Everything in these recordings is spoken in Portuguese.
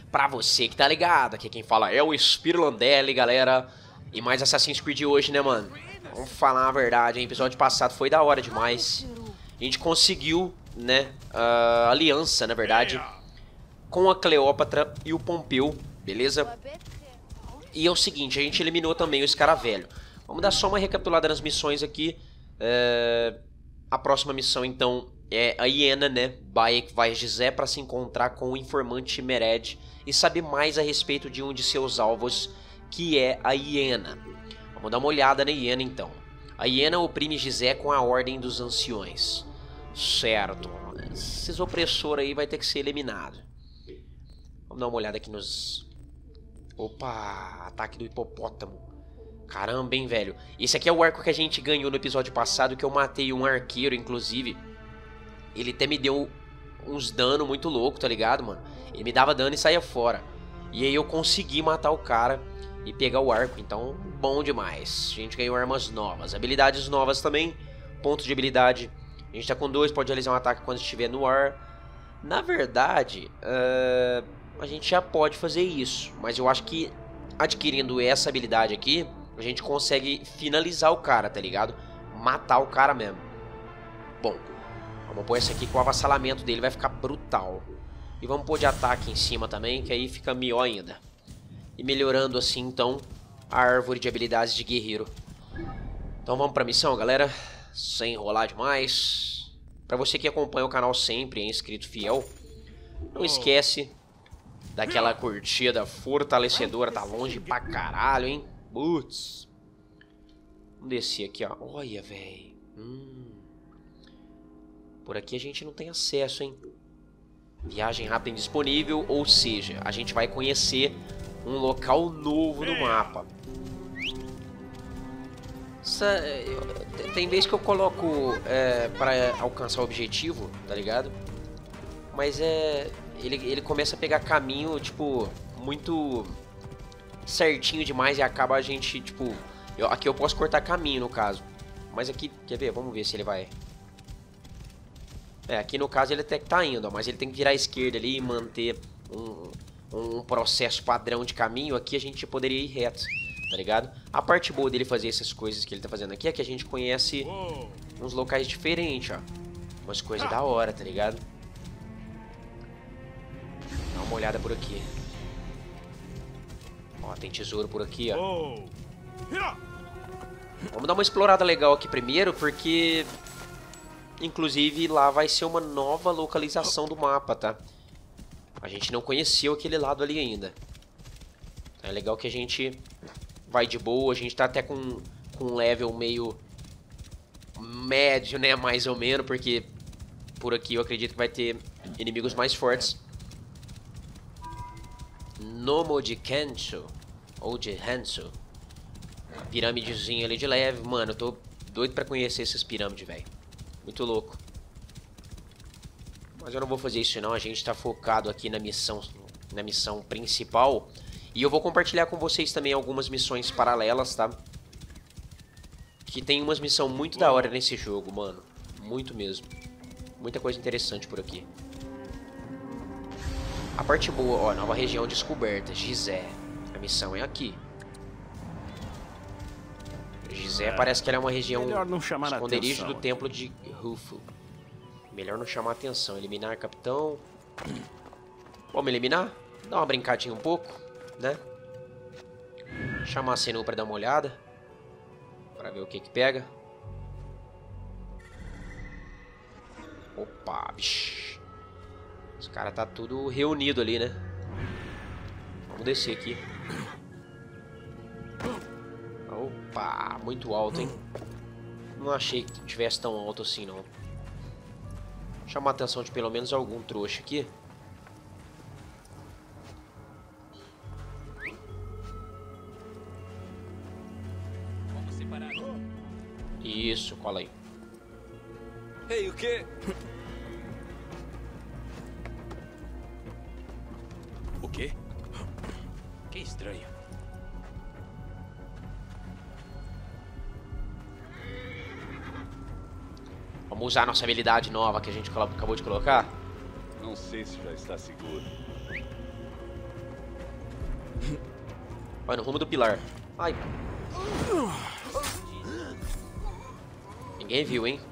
pra você que tá ligado. Aqui quem fala é o Spirlandelli, galera. E mais Assassin's Creed hoje, né, mano? Vamos falar a verdade, hein? O episódio passado foi da hora demais. A gente conseguiu, né, a aliança, na verdade, com a Cleópatra e o Pompeu, beleza? E é o seguinte, a gente eliminou também o Escaravelho. Vamos dar só uma recapitulada nas missões aqui. A próxima missão, então, é a Iena, né? Bayek vai a Gizé para se encontrar com o informante Mered e saber mais a respeito de um de seus alvos, que é a Iena. Vamos dar uma olhada na Iena, então. A Iena oprime Gizé com a Ordem dos Anciões. Certo. Esses opressores aí vai ter que ser eliminado. Vamos dar uma olhada aqui nos... Opa! Ataque do hipopótamo. Caramba, hein, velho. Esse aqui é o arco que a gente ganhou no episódio passado, que eu matei um arqueiro, inclusive. Ele até me deu uns danos muito louco, tá ligado, mano? Ele me dava dano e saía fora. E aí eu consegui matar o cara e pegar o arco, então bom demais. A gente ganhou armas novas, habilidades novas também. Pontos de habilidade, a gente tá com 2, pode realizar um ataque quando estiver no ar. Na verdade, a gente já pode fazer isso, mas eu acho que adquirindo essa habilidade aqui, a gente consegue finalizar o cara, tá ligado? Matar o cara mesmo. Bom, vamos pôr essa aqui com o avassalamento dele, vai ficar brutal. E vamos pôr de ataque em cima também, que aí fica melhor ainda. E melhorando assim, então, a árvore de habilidades de guerreiro. Então vamos pra missão, galera. Sem enrolar demais. Pra você que acompanha o canal sempre, é inscrito fiel, não esquece daquela curtida fortalecedora. Tá longe pra caralho, hein? Putz. Vamos descer aqui, ó. Olha, velho. Por aqui a gente não tem acesso, hein? Viagem rápida indisponível, ou seja, a gente vai conhecer um local novo no mapa. Tem vez que eu coloco para alcançar o objetivo, tá ligado? Mas ele começa a pegar caminho, tipo, muito certinho demais e acaba a gente, tipo... Aqui eu posso cortar caminho, no caso. Mas aqui, quer ver? Vamos ver se ele vai... aqui no caso ele até que tá indo, ó, mas ele tem que virar à esquerda ali e manter um processo padrão de caminho. Aqui a gente poderia ir reto, tá ligado? A parte boa dele fazer essas coisas que ele tá fazendo aqui é que a gente conhece uns locais diferentes, ó. Umas coisas da hora, tá ligado? Dá uma olhada por aqui. Ó, tem tesouro por aqui, ó. Vamos dar uma explorada legal aqui primeiro, porque... Inclusive lá vai ser uma nova localização do mapa, tá? A gente não conheceu aquele lado ali ainda. É legal que a gente vai de boa, a gente tá até com um level meio médio, né? Mais ou menos, porque por aqui eu acredito que vai ter inimigos mais fortes. Nomo de Kenso, ou de Hanso. Pirâmidezinha ali de leve. Mano, eu tô doido pra conhecer essas pirâmides, velho. Muito louco. Mas eu não vou fazer isso não, a gente tá focado aqui na missão principal. E eu vou compartilhar com vocês também algumas missões paralelas, tá? Que tem umas missões muito da hora nesse jogo, mano. Muito mesmo. Muita coisa interessante por aqui. A parte boa, ó, nova região descoberta, Gizé. A missão é aqui. Gizé parece que ela é uma região esconderijo do templo de Rufo. Melhor não chamar atenção. Eliminar capitão. Vamos eliminar? Dá uma brincadinha um pouco, né? Chamar a Senu pra dar uma olhada. Pra ver o que pega. Opa, bicho. Os caras tá tudo reunido ali, né? Vamos descer aqui. Opa, muito alto, hein? Não achei que tivesse tão alto assim, não. Chamar a atenção de pelo menos algum trouxa aqui. Isso, cola aí. Ei, o quê? O quê? Que estranho. Vamos usar a nossa habilidade nova que a gente acabou de colocar. Não sei se já está seguro. Vai no rumo do pilar. Ai. Ninguém viu, hein?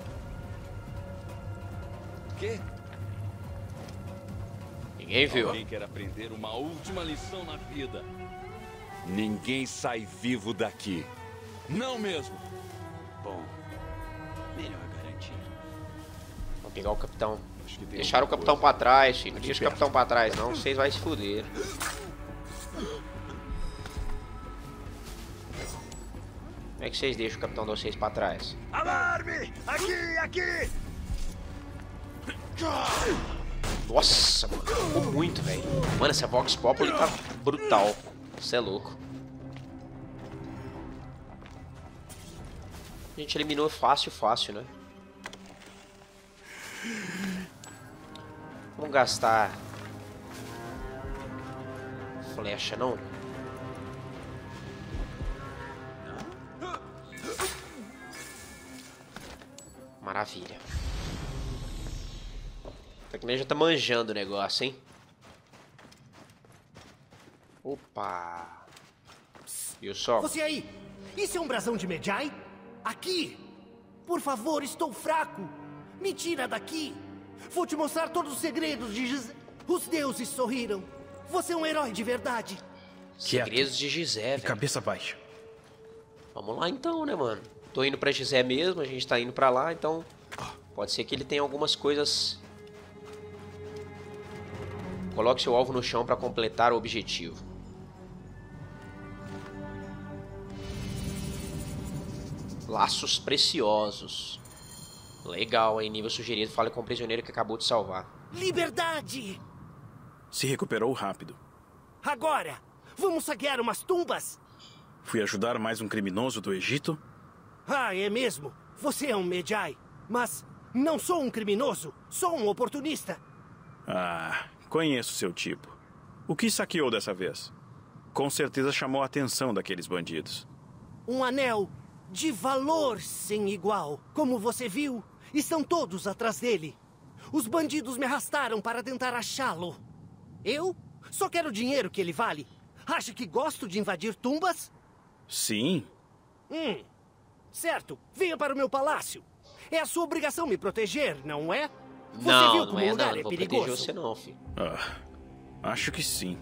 Quê? Ninguém viu. Alguém quer aprender uma última lição na vida. Ninguém sai vivo daqui. Não mesmo. Bom, melhor garantir. Vamos pegar o capitão. Acho que tem Deixaram o alguma capitão coisa. pra trás, filho. Não deixa o capitão pra trás, não. Vocês vão se fuder. Como é que vocês deixam o capitão de vocês pra trás? Alarme! Aqui, aqui! Nossa, mano. Ficou muito, velho. Mano, essa Vox Populi tá brutal. Você é louco. A gente eliminou fácil, fácil, né? Vamos gastar flecha, não? Maravilha. Até que nem já tá manjando o negócio, hein? Opa! Viu só? Você aí! Isso é um brasão de Medjay? Aqui! Por favor, estou fraco! Me tira daqui! Vou te mostrar todos os segredos de Os deuses sorriram! Você é um herói de verdade! Segredos de Gizé, velho. Cabeça baixa. Vamos lá então, né, mano? Tô indo pra Gizé mesmo, a gente tá indo pra lá, então... Pode ser que ele tenha algumas coisas... Coloque seu alvo no chão pra completar o objetivo. Laços preciosos. Legal, hein? Nível sugerido. Fale com o prisioneiro que acabou de salvar. Liberdade! Se recuperou rápido. Agora! Vamos saquear umas tumbas? Fui ajudar mais um criminoso do Egito? Ah, é mesmo? Você é um Medjay. Mas não sou um criminoso. Sou um oportunista. Ah, conheço seu tipo. O que saqueou dessa vez? Com certeza chamou a atenção daqueles bandidos. Um anel de valor sem igual. Como você viu, estão todos atrás dele. Os bandidos me arrastaram para tentar achá-lo. Eu só quero o dinheiro que ele vale. Acha que gosto de invadir tumbas? Sim. Certo. Venha para o meu palácio. É a sua obrigação me proteger, não é? Você Não, viu não como é o lugar não. Não vou perigoso? proteger você não, filho. Acho que sim.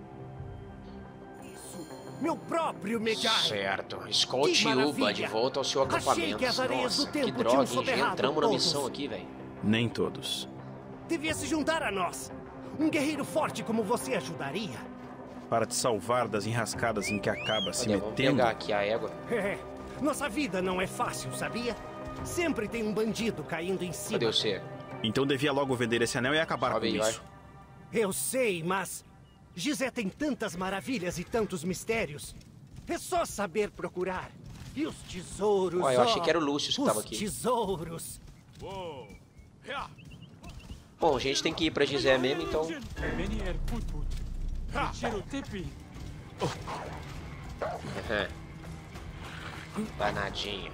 Meu próprio Medjay. Certo. Que Escolte Yuba maravilha. de volta ao seu Achei acampamento. que as areias do Nossa, que tempo droga, tinham hein? Já soterrado entramos na todos. missão aqui, velho. Nem todos. Devia se juntar a nós. Um guerreiro forte como você ajudaria. Para te salvar das enrascadas em que acaba se Vamos metendo. pegar aqui a égua. Nossa vida não é fácil, sabia? Sempre tem um bandido caindo em cima. Cadê você? Então devia logo vender esse anel e acabar Sobe com aí, isso. Eu sei, mas Gizé tem tantas maravilhas e tantos mistérios. É só saber procurar. E os tesouros. Ó, eu achei que era o Lúcio que os tava aqui. Tesouros. Bom, a gente tem que ir pra Gizé mesmo, então... Danadinho.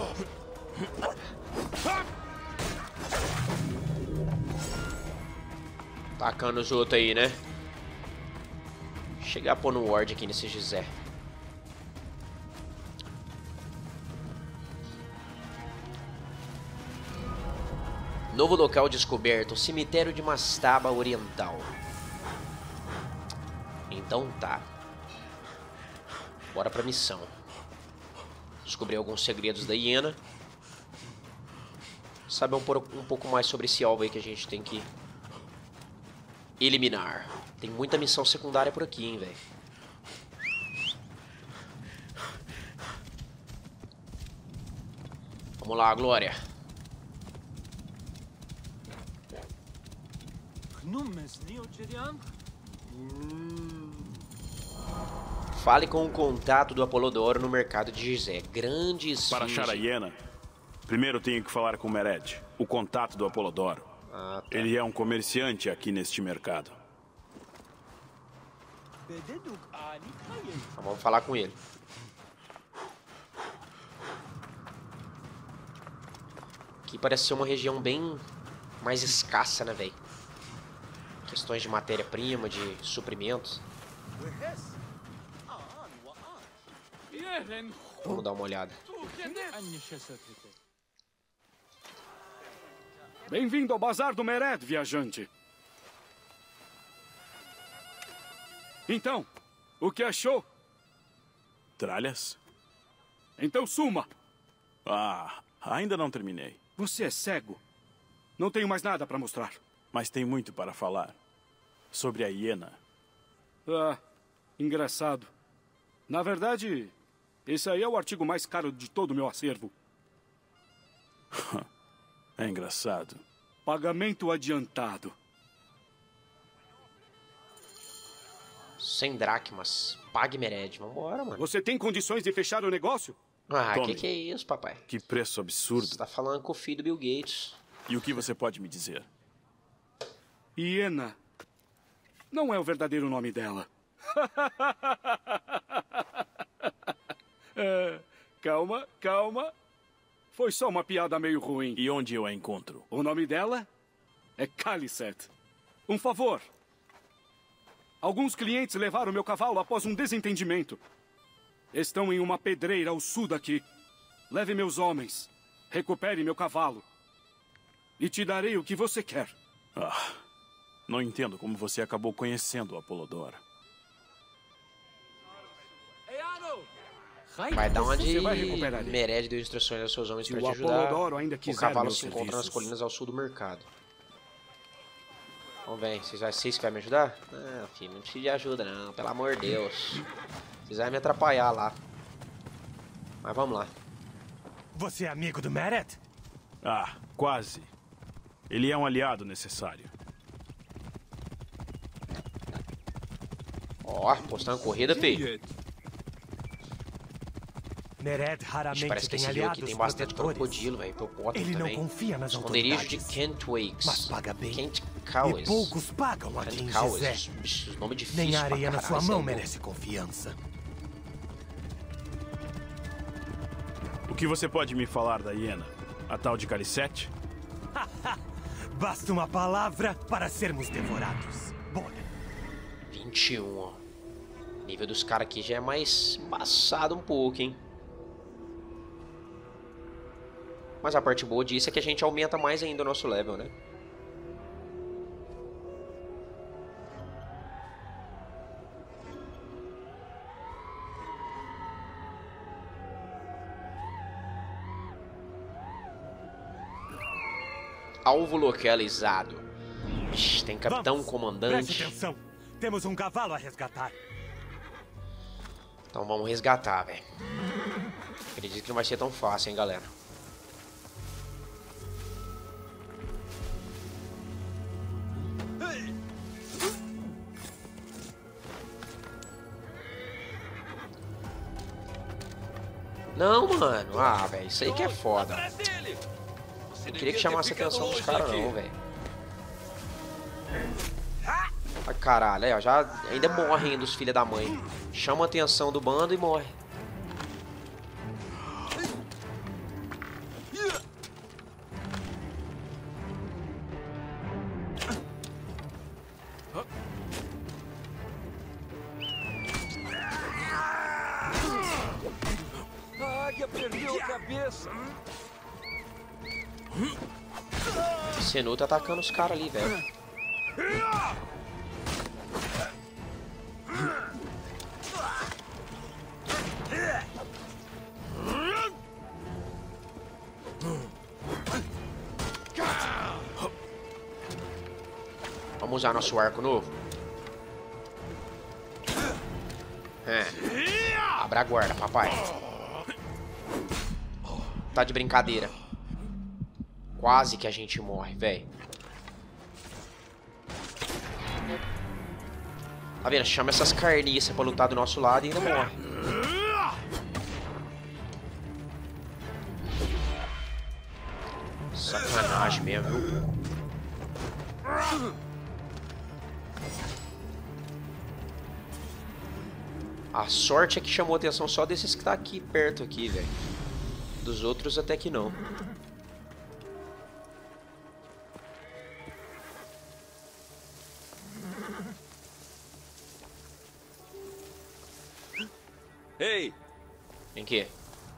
Tacando os outros aí, né? Chegar a pôr no ward aqui nesse Gizé. Novo local descoberto, o cemitério de Mastaba Oriental. Então tá. Bora pra missão. Descobrir alguns segredos da hiena. Saber um pouco mais sobre esse alvo aí que a gente tem que eliminar. Tem muita missão secundária por aqui, hein, velho. Vamos lá, Glória. Fale com o contato do Apolodoro no mercado de Gizé. Grande esfinge. Para achar a hiena, primeiro tenho que falar com Mered, o contato do Apolodoro. Ah, tá. Ele é um comerciante aqui neste mercado. Então vamos falar com ele. Aqui parece ser uma região bem mais escassa, né, velho? Questões de matéria-prima, de suprimentos. Vamos dar uma olhada. Bem-vindo ao Bazar do Mered, viajante. Então, o que achou? Tralhas? Então suma! Ah, ainda não terminei. Você é cego. Não tenho mais nada para mostrar. Mas tem muito para falar. Sobre a hiena. Ah, engraçado. Na verdade, esse aí é o artigo mais caro de todo o meu acervo. É engraçado. Pagamento adiantado. 100 dracmas. Pague Mered. Vambora, mano. Você tem condições de fechar o negócio? Ah, Tome. que é isso, papai? Que preço absurdo. Você tá falando com o filho do Bill Gates. E o que você pode me dizer? Hiena. Não é o verdadeiro nome dela. Calma, calma. Foi só uma piada meio ruim. E onde eu a encontro? O nome dela é Khaliset. Um favor. Alguns clientes levaram meu cavalo após um desentendimento. Estão em uma pedreira ao sul daqui. Leve meus homens. Recupere meu cavalo. E te darei o que você quer. Ah, não entendo como você acabou conhecendo o Apolodora. Vai dar uma Você vai recuperar ele. Mered deu instruções aos seus homens Se para o te ajudar. Apolodoro ainda O quiser cavalo meus se encontra nas serviços. colinas ao sul do mercado. Vamos bem, vocês que vai me ajudar? Não, filho, não precisa de ajuda não, pelo amor de Deus. Vocês vão me atrapalhar lá. Mas vamos lá. Você é amigo do Mered? Ah, quase. Ele é um aliado necessário. Ó, postando corrida, filho. Mered Ixi, raramente parece que tem esse jogo aliados aqui tem bastante protetores. crocodilo, velho. Hipopótamo Ele não também. confia nas Esconderijo de autoridades. Kentwakes. Mas paga bem. Kent E Cows. poucos pagam aqui em Kent Cows. Gizé. Bicho, nome difícil Nem a pra areia na caralho, sua isso mão aí, merece confiança. O que você pode me falar da hiena? A tal de Khaliset? Basta uma palavra para sermos devorados. Bora. 21, ó. O nível dos caras aqui já é mais embaçado um pouco, hein? Mas a parte boa disso é que a gente aumenta mais ainda o nosso level, né? Alvo localizado. Ixi, tem capitão, Vamos. comandante. Preste atenção. Temos um cavalo a resgatar. Então vamos resgatar, velho. Acredito que não vai ser tão fácil, hein, galera. Não, mano. Ah, velho, isso aí que é foda. Não queria que chamasse a atenção dos caras, não, velho. Ai, caralho, aí, ó, já ainda morrem dos filhos da mãe. Chama a atenção do bando e morre. A águia perdeu a cabeça. Senu tá atacando os caras ali, velho. Vamos usar nosso arco novo. Abra a guarda, papai. Tá de brincadeira. Quase que a gente morre, velho. Tá vendo? Chama essas carniças pra lutar do nosso lado e ainda morre. Sacanagem mesmo, viu? A sorte é que chamou a atenção só desses que tá aqui perto aqui, velho. Dos outros até que não. Ei! Vem aqui.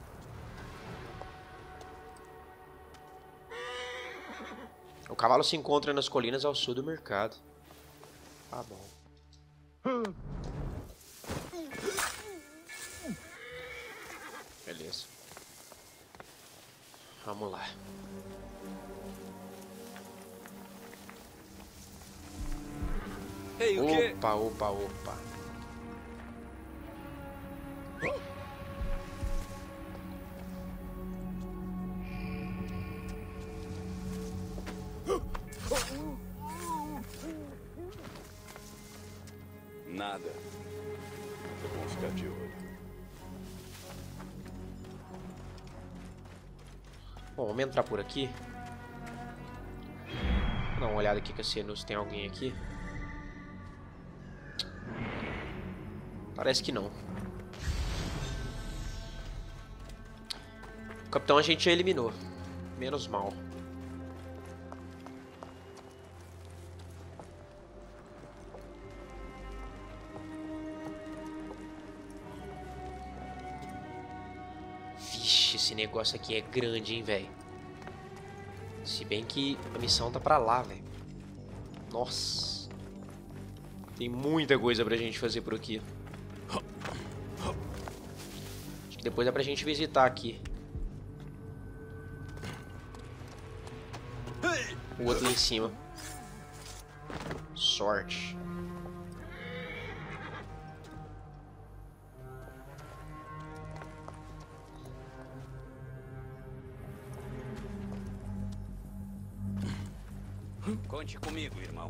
O cavalo se encontra nas colinas ao sul do mercado. Tá bom. Beleza. Vamos lá. Ei, o quê? Opa, opa, opa. Nada. É bom ficar de olho. Bom, vamos entrar por aqui. Vou dar uma olhada aqui se tem alguém aqui. Parece que não. O capitão a gente já eliminou. Menos mal. Vixe, esse negócio aqui é grande, hein, velho. Se bem que a missão tá pra lá, velho. Nossa. Tem muita coisa pra gente fazer por aqui. Acho que depois dá pra gente visitar aqui. O outro lá em cima. Sorte. Conte comigo, irmão.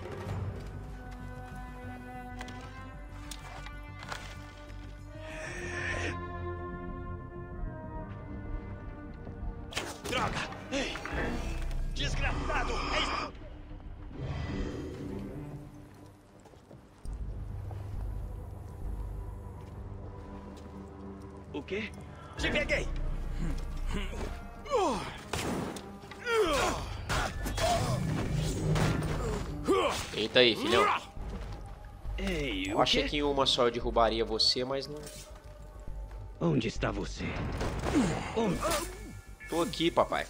Droga! Ei! Desgraçado! O quê? Te peguei! Eita aí, filhão. Ei, Eu achei que em uma só eu derrubaria você, mas não. Onde está você? Onde? Tô aqui, papai.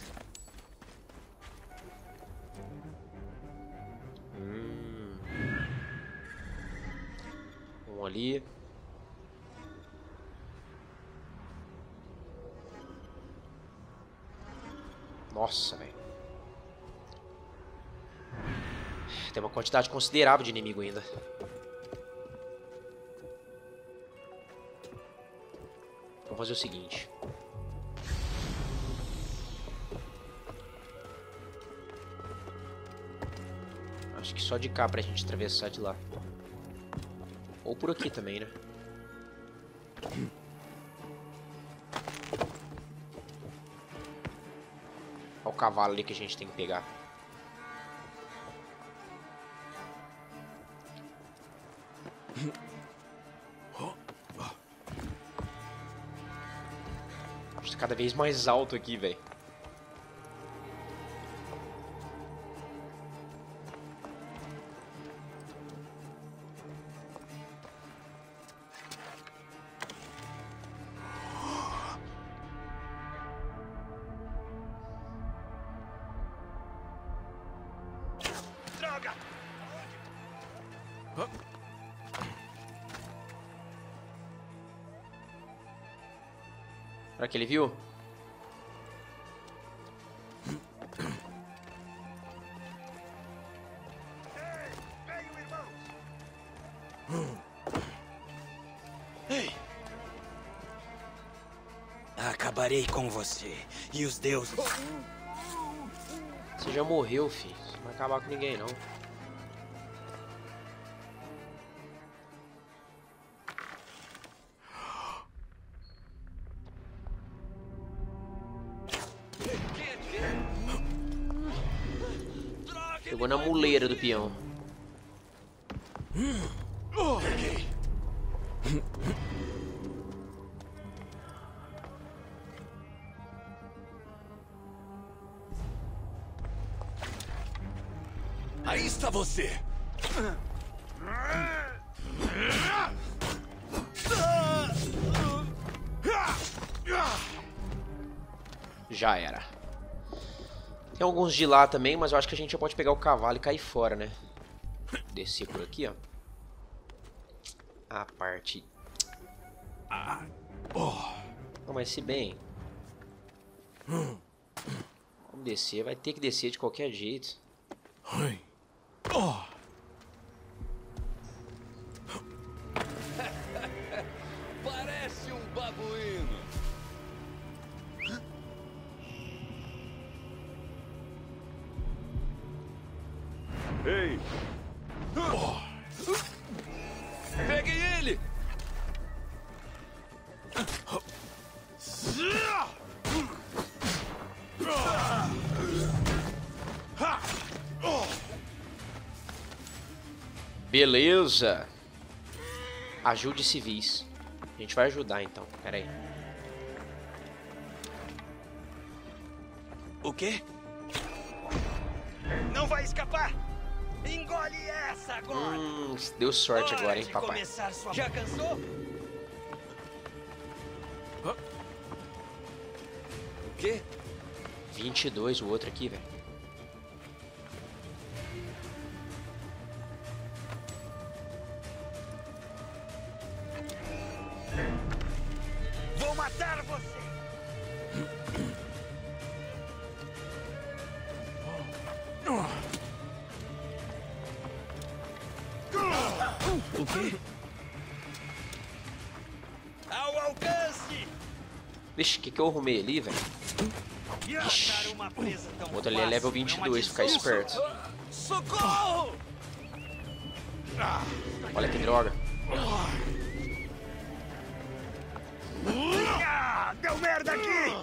Um ali. Nossa, velho. Tem uma quantidade considerável de inimigo ainda. Vamos fazer o seguinte. Acho que só de cá pra gente atravessar de lá. Ou por aqui também, né? Olha o cavalo ali que a gente tem que pegar. Está cada vez mais alto aqui, velho. Droga! Será que ele viu? Ei! Acabarei com você e os deuses. Você já morreu, filho. Você não vai acabar com ninguém, não. Chegou na muleira do peão. Aí está você. Já era. Tem alguns de lá também, mas eu acho que a gente já pode pegar o cavalo e cair fora, né? Descer por aqui, ó. A parte... Não, mas se bem... Vamos descer, vai ter que descer de qualquer jeito. Parece um babuíno. Ei! Peguem ele! Beleza. Ajude civis. A gente vai ajudar então, pera aí. O quê? Não vai escapar! Engole essa agora! Deu sorte agora, hein, papai. Já cansou? O quê? 22 o outro aqui, velho. Vou matar você! O quê? Ao alcance! Vixe, o que eu arrumei ali, velho? O outro ali é level 22, ficar esperto. Socorro! Olha que droga. Deu merda aqui!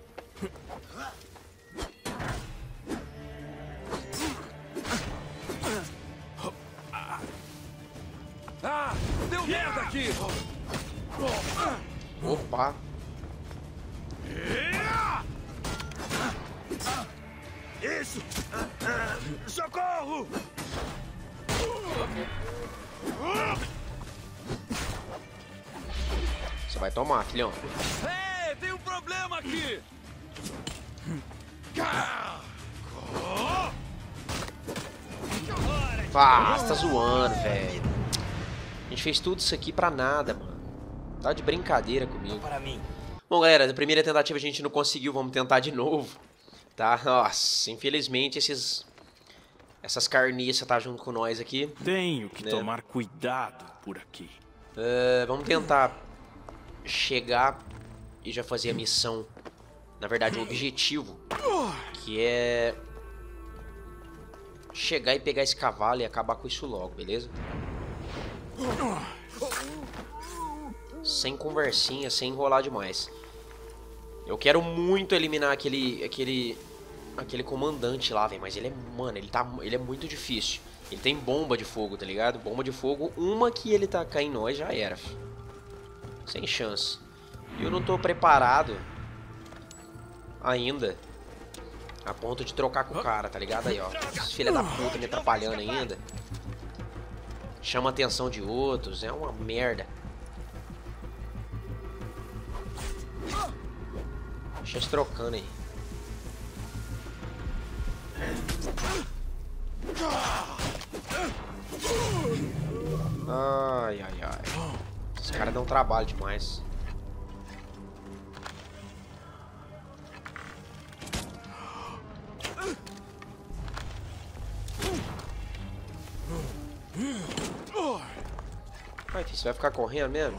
Deu merda aqui! Opa. Isso! Socorro! Você vai tomar, filhão. Ei, tem um problema aqui! Ah, você tá zoando, velho. A gente fez tudo isso aqui pra nada, mano. Tá de brincadeira comigo. Para mim. Bom, galera, da primeira tentativa a gente não conseguiu. Vamos tentar de novo. Tá? Nossa, infelizmente essas carniças tá junto com nós aqui. Tenho que né? tomar cuidado por aqui. Vamos tentar chegar e já fazer a missão. Na verdade, o objetivo. Que é... chegar e pegar esse cavalo e acabar com isso logo, beleza? Sem conversinha, sem enrolar demais. Eu quero muito eliminar aquele comandante lá, velho. Mas ele é, mano, ele é muito difícil. Ele tem bomba de fogo, tá ligado? Bomba de fogo, uma que ele tacar em nós já era, filho. Sem chance. E eu não tô preparado ainda a ponto de trocar com o cara, tá ligado? Aí, ó. Esse filho da puta me atrapalhando ainda. Chama a atenção de outros. É uma merda. Deixa eles trocando aí. Ai, ai, ai. Esses caras dão trabalho demais. Ai, filho, você vai ficar correndo mesmo?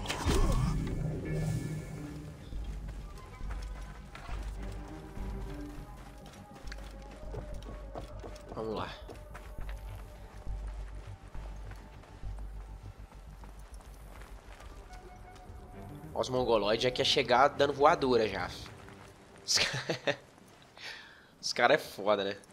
Vamos lá. Os mongoloides já quer chegar dando voadora já. Os caras é foda, né?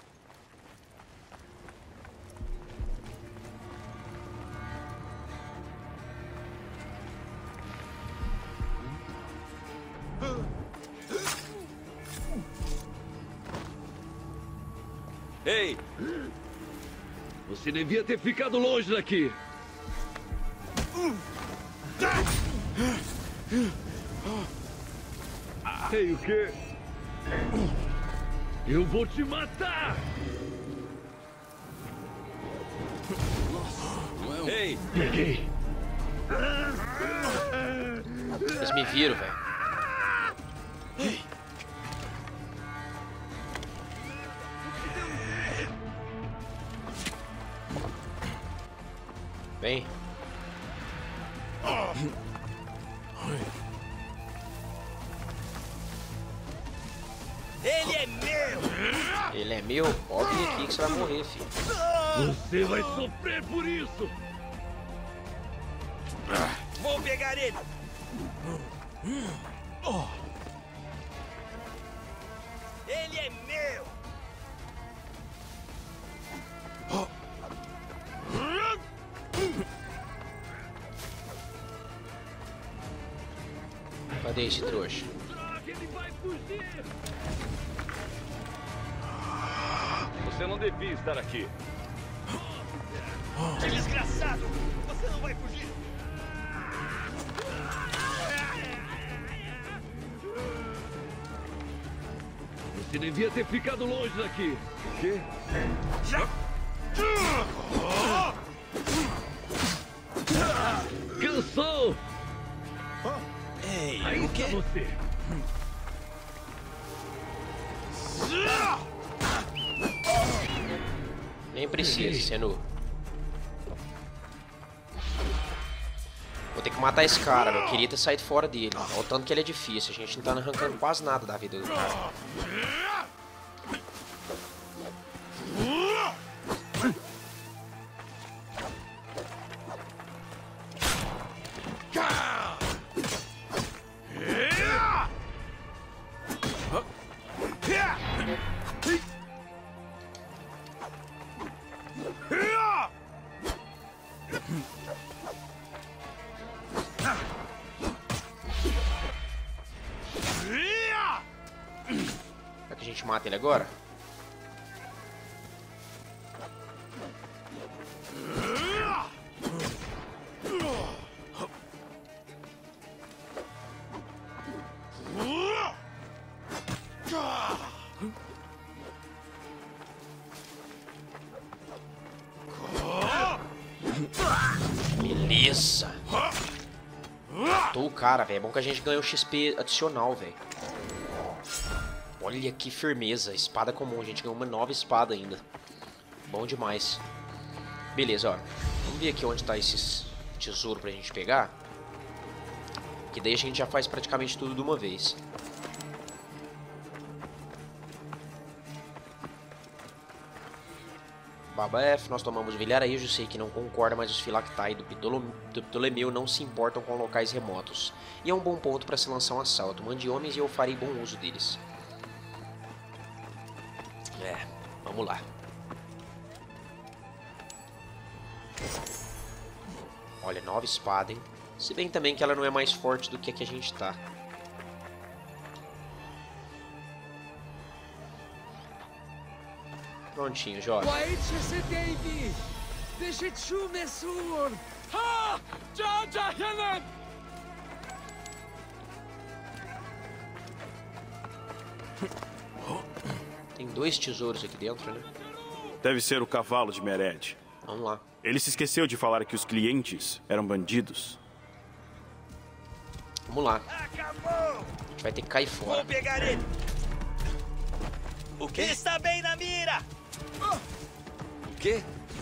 Ei! Você devia ter ficado longe daqui. Ei, o quê? Eu vou te matar! Ei! Peguei. Eles me viram, velho. Vem. Ele é meu! Ele é meu? Pode vir aqui que você vai morrer, filho. Você vai sofrer por isso! Vou pegar ele! Ele é meu! Cadê esse trouxa? Ele vai fugir! Você não devia estar aqui. Desgraçado! Você não vai fugir! Você devia ter ficado longe daqui. O quê? Cansou! Ei, Aí o está quê? você. Nem precisa, Senu. Vou ter que matar esse cara, eu queria ter saído fora dele. Olha o tanto que ele é difícil, a gente não tá arrancando quase nada da vida do cara. Será que a gente mata ele agora? Beleza. Matou o cara, velho. É bom que a gente ganhou XP adicional, velho. Olha que firmeza. Espada comum. A gente ganhou uma nova espada ainda. Bom demais. Beleza, ó. Vamos ver aqui onde tá esses tesouros pra gente pegar. Que daí a gente já faz praticamente tudo de uma vez. Baba F, nós tomamos vilarejo, sei que não concorda, mas os Filactai do Ptolomeu não se importam com locais remotos. E é um bom ponto para se lançar um assalto. Mande homens e eu farei bom uso deles. Vamos lá. Olha, nova espada, hein? Se bem também que ela não é mais forte do que a que a gente tá. Prontinho, jovem. Tem 2 tesouros aqui dentro, né? Deve ser o cavalo de Mered. Vamos lá. Ele se esqueceu de falar que os clientes eram bandidos. Vamos lá. Acabou! A gente vai ter que cair fora. Vou pegar ele! O quê? Está bem na mira! O quê?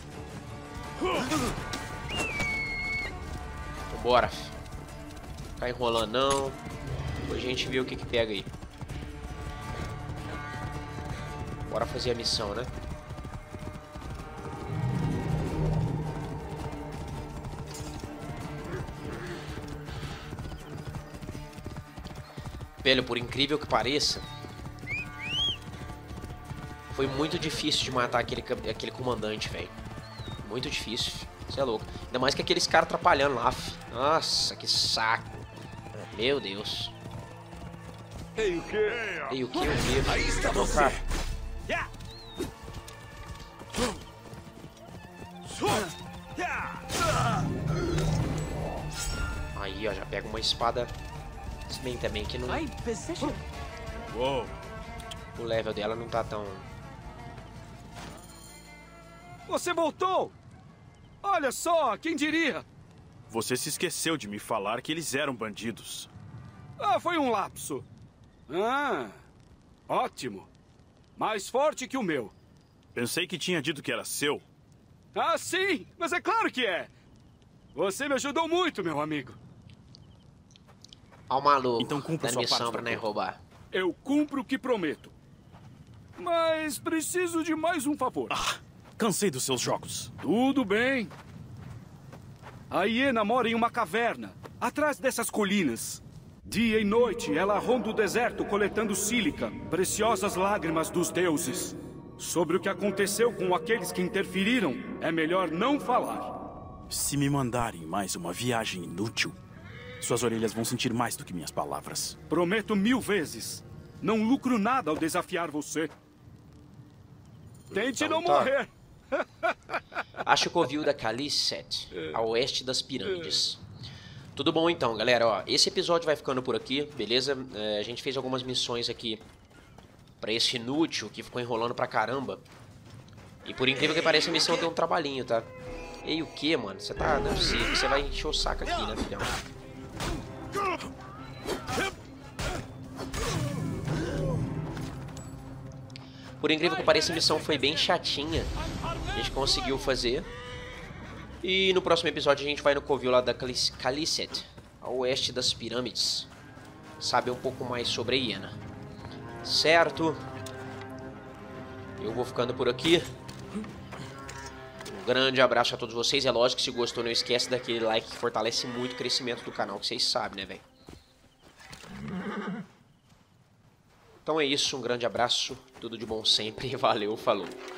Vambora. Ficar enrolando não. Depois a gente vê o que que pega aí. Bora fazer a missão, né? Velho, por incrível que pareça, foi muito difícil de matar aquele comandante, velho. Muito difícil. Você é louco. Ainda mais que aqueles caras atrapalhando lá, fi. Nossa, que saco. Meu Deus. Ei, o quê? E o que? O que? Aí está Cadê o você! cara? Ya! Aí, ó, já pega uma espada. Se bem também que não... Uou! O level dela não tá tão... Você voltou! Olha só, quem diria? Você se esqueceu de me falar que eles eram bandidos. Ah, foi um lapso. Ah, ótimo. Mais forte que o meu. Pensei que tinha dito que era seu. Ah, sim, mas é claro que é. Você me ajudou muito, meu amigo. Ó o maluco, Então cumpra dando sua missão parte pra do nem acordo. roubar. Eu cumpro o que prometo. Mas preciso de mais um favor. Cansei dos seus jogos. Tudo bem. A hiena mora em uma caverna, atrás dessas colinas. Dia e noite, ela ronda o deserto coletando sílica, preciosas lágrimas dos deuses. Sobre o que aconteceu com aqueles que interferiram, é melhor não falar. Se me mandarem mais uma viagem inútil, suas orelhas vão sentir mais do que minhas palavras. Prometo 1000 vezes. Não lucro nada ao desafiar você. Tente Então não tá. morrer. Acho que ouviu da Khalisset, a oeste das pirâmides. Tudo bom então, galera. Ó, esse episódio vai ficando por aqui, beleza? A gente fez algumas missões aqui pra esse inútil que ficou enrolando pra caramba. E por incrível que pareça, a missão deu um trabalhinho, tá? Ei, o que, mano? Você tá... Não é possível, você vai encher o saco aqui, né, filhão? Por incrível que pareça, a missão foi bem chatinha. A gente conseguiu fazer. E no próximo episódio a gente vai no covil lá da Khalisset, a oeste das pirâmides. Saber um pouco mais sobre a hiena. Certo? Eu vou ficando por aqui. Um grande abraço a todos vocês. É lógico que se gostou, não esquece daquele like que fortalece muito o crescimento do canal, que vocês sabem, né, velho? Então é isso, um grande abraço, tudo de bom sempre, valeu, falou.